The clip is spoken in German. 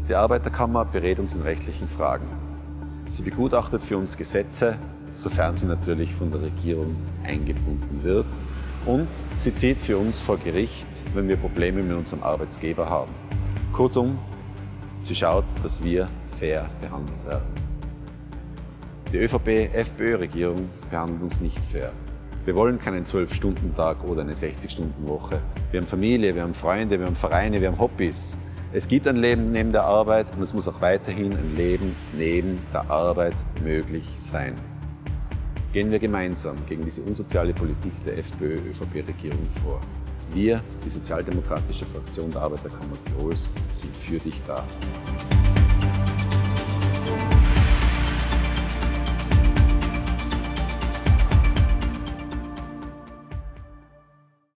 Die Arbeiterkammer berät uns in rechtlichen Fragen. Sie begutachtet für uns Gesetze, sofern sie natürlich von der Regierung eingebunden wird. Und sie zieht für uns vor Gericht, wenn wir Probleme mit unserem Arbeitsgeber haben. Kurzum, sie schaut, dass wir fair behandelt werden. Die ÖVP-FPÖ-Regierung behandelt uns nicht fair. Wir wollen keinen 12-Stunden-Tag oder eine 60-Stunden-Woche. Wir haben Familie, wir haben Freunde, wir haben Vereine, wir haben Hobbys. Es gibt ein Leben neben der Arbeit und es muss auch weiterhin ein Leben neben der Arbeit möglich sein. Gehen wir gemeinsam gegen diese unsoziale Politik der FPÖ-ÖVP-Regierung vor. Wir, die sozialdemokratische Fraktion der Arbeiterkammer Tirols, sind für dich da.